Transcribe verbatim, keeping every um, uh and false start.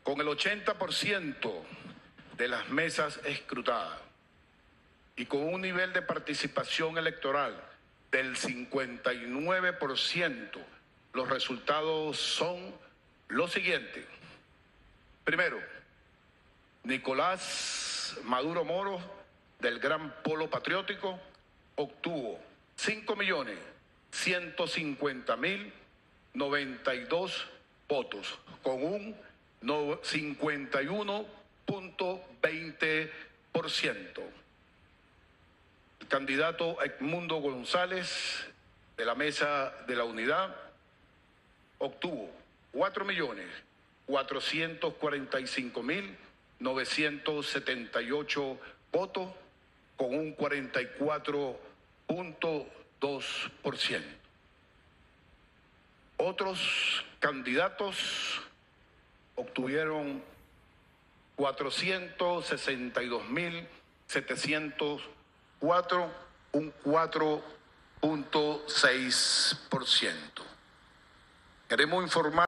Con el ochenta por ciento de las mesas escrutadas y con un nivel de participación electoral del cincuenta y nueve por ciento, los resultados son los siguientes. Primero, Nicolás Maduro Moro, del Gran Polo Patriótico, obtuvo cinco millones ciento cincuenta mil noventa y dos votos, con un cincuenta y uno punto veinte por ciento. El candidato Edmundo González, de la Mesa de la Unidad, obtuvo cuatro millones cuatrocientos cuarenta y cinco mil novecientos setenta y ocho votos, con un cuarenta y cuatro punto dos por ciento. Otros candidatos obtuvieron cuatrocientos sesenta y dos mil setecientos cuatro, un cuatro punto seis por ciento. Queremos informar